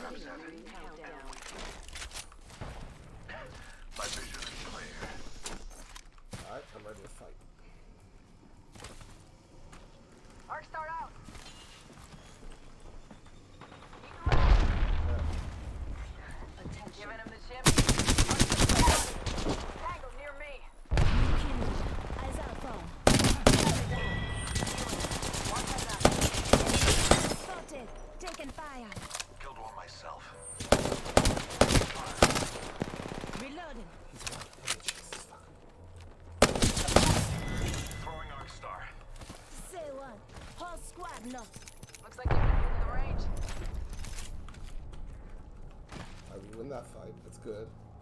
My vision is clear. Alright, I'm ready to fight. Arc start out. Attention. Giving him the ship. Tango near me. Eyes out phone. Spotted. Taking fire. Killed one myself. Reloading. Throwing Arc Star. Say one. Whole squad no. Looks like you're in the range. Alright, we win that fight. That's good.